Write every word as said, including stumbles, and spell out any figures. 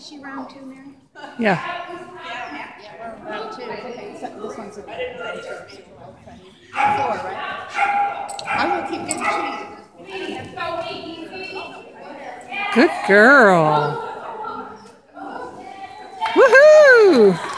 Is she round two, Mary? Yeah. Yeah, we're round two. Okay, so this one's a round two. Four, right? I will keep getting cheese. Good girl. Woohoo!